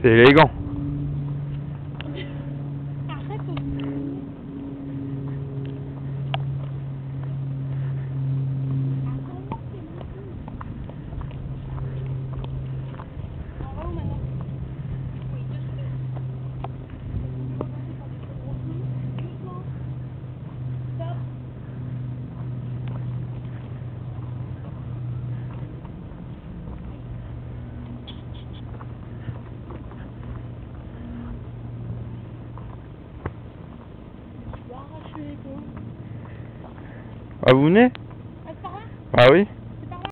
C'est élégant. Arrête. Ah, vous venez? Ah, par là? Ah oui.